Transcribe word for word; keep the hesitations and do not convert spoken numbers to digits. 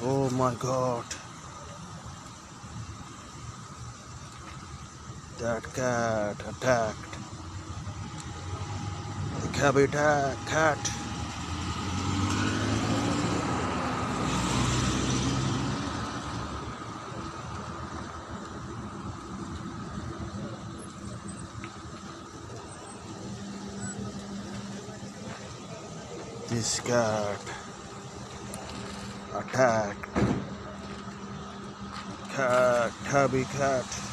Oh my god, that cat attacked the habitat cat. This cat attacked cat, tabby cat.